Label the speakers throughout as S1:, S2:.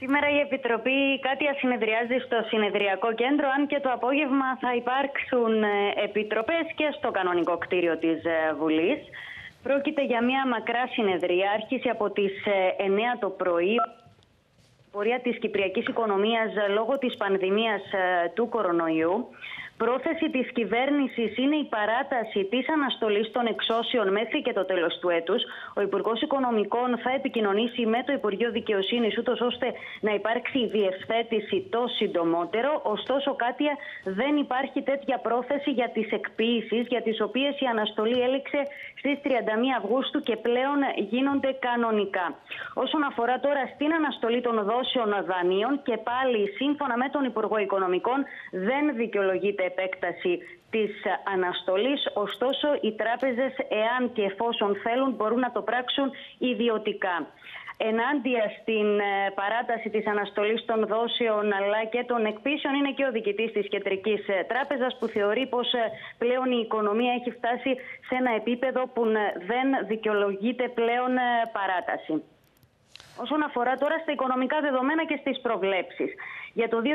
S1: Σήμερα η Επιτροπή Κάτια συνεδριάζει στο Συνεδριακό Κέντρο, αν και το απόγευμα θα υπάρξουν επιτροπές και στο κανονικό κτίριο της Βουλής. Πρόκειται για μια μακρά συνεδρία, άρχισε από τις 9 το πρωί. Η πορεία της κυπριακής οικονομίας λόγω της πανδημίας του κορονοϊού. Πρόθεση της κυβέρνησης είναι η παράταση της αναστολής των εξώσεων μέχρι και το τέλος του έτους. Ο Υπουργός Οικονομικών θα επικοινωνήσει με το Υπουργείο Δικαιοσύνης, ούτως ώστε να υπάρξει η διευθέτηση το συντομότερο. Ωστόσο, Κάτια, δεν υπάρχει τέτοια πρόθεση για τις εκποίησεις, για τις οποίες η αναστολή έληξε στις 31 Αυγούστου και πλέον γίνονται κανονικά. Όσον αφορά τώρα στην αναστολή των δόσεων δανείων, και πάλι σύμφωνα με τον Υπουργό Οικονομικών δεν δικαιολογείται επέκταση της αναστολής, ωστόσο οι τράπεζες, εάν και εφόσον θέλουν, μπορούν να το πράξουν ιδιωτικά. Ενάντια στην παράταση της αναστολής των δόσεων αλλά και των εκπίσεων είναι και ο διοικητής της Κεντρικής Τράπεζας, που θεωρεί πως πλέον η οικονομία έχει φτάσει σε ένα επίπεδο που δεν δικαιολογείται πλέον παράταση. Όσον αφορά τώρα στα οικονομικά δεδομένα και στις προβλέψεις. Για το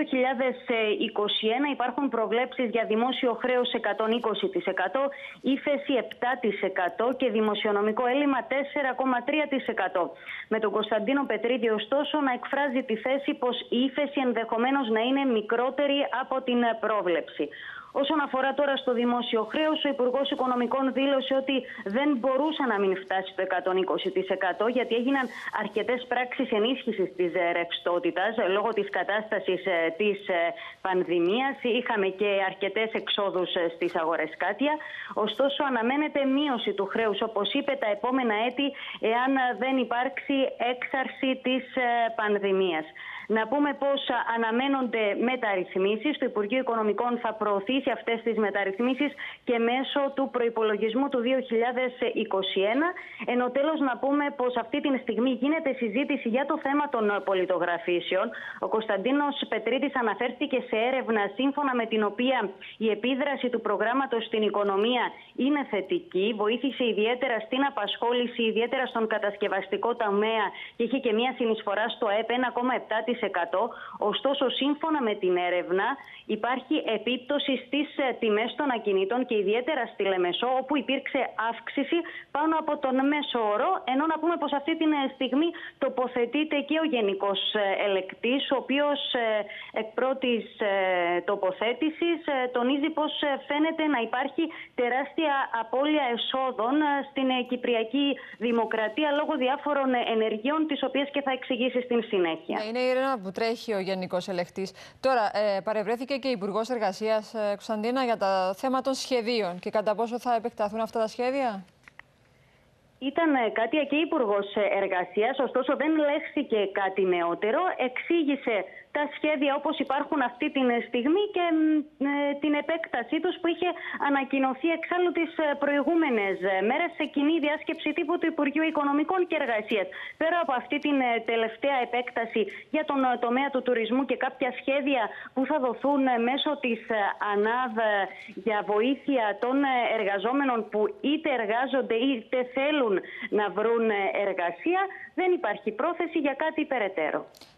S1: 2021 υπάρχουν προβλέψεις για δημόσιο χρέος 120%, ύφεση 7% και δημοσιονομικό έλλειμμα 4,3%. Με τον Κωνσταντίνο Πετρίδη, ωστόσο, να εκφράζει τη θέση πως η ύφεση ενδεχομένως να είναι μικρότερη από την πρόβλεψη. Όσον αφορά τώρα στο δημόσιο χρέος, ο Υπουργός Οικονομικών δήλωσε ότι δεν μπορούσε να μην φτάσει στο 120%, γιατί έγιναν αρκετές πράξεις ενίσχυσης της ρευστότητας λόγω της κατάστασης της πανδημίας. Είχαμε και αρκετές εξόδους στις αγορές, Κάτια. Ωστόσο, αναμένεται μείωση του χρέους, όπως είπε, τα επόμενα έτη, εάν δεν υπάρξει έξαρση της πανδημίας. Να πούμε πως αναμένονται μεταρρυθμίσεις. Το Υπουργείο Οικονομικών θα προωθήσει αυτές τις μεταρρυθμίσεις και μέσω του προϋπολογισμού του 2021. Ενώ τέλος να πούμε πως αυτή τη στιγμή γίνεται συζήτηση για το θέμα των πολιτογραφήσεων. Ο Κωνσταντίνος Πετρίδης αναφέρθηκε σε έρευνα σύμφωνα με την οποία η επίδραση του προγράμματος στην οικονομία είναι θετική. Βοήθησε ιδιαίτερα στην απασχόληση, ιδιαίτερα στον κατασκευαστικό τομέα, και είχε και μια συνεισφορά στο ΑΕΠ 1,7%. Ωστόσο, σύμφωνα με την έρευνα, υπάρχει επίπτωση στις τιμές των ακινήτων και ιδιαίτερα στη Λεμεσό, όπου υπήρξε αύξηση πάνω από τον μέσο όρο. Ενώ να πούμε πως αυτή τη στιγμή τοποθετείται και ο Γενικός Ελεκτής, ο οποίος εκ πρώτης τοποθέτησης τονίζει πως φαίνεται να υπάρχει τεράστια απώλεια εσόδων στην Κυπριακή Δημοκρατία λόγω διάφορων ενεργειών, τις οποίες και θα εξηγήσει στην συνέχεια.
S2: Είναι η έρευνα που τρέχει ο Γενικός Ελεκτής. Τώρα, παρευρέθηκε και η Υπουργός Εργασίας, Κωνσταντίνα, για το θέμα των σχεδίων και κατά πόσο θα επεκταθούν αυτά τα σχέδια.
S1: Ήταν Κάτια και Υπουργός Εργασίας, ωστόσο δεν λέχθηκε κάτι νεότερο. Εξήγησε τα σχέδια όπως υπάρχουν αυτή τη στιγμή και την επέκτασή τους που είχε ανακοινωθεί εξάλλου τις προηγούμενες μέρες σε κοινή διάσκεψη τύπου του Υπουργείου Οικονομικών και Εργασίας. Πέρα από αυτή την τελευταία επέκταση για τον τομέα του τουρισμού και κάποια σχέδια που θα δοθούν μέσω της ΑΝΑΔ για βοήθεια των εργαζόμενων που είτε εργάζονται είτε θέλουν να βρουν εργασία, δεν υπάρχει πρόθεση για κάτι περαιτέρω.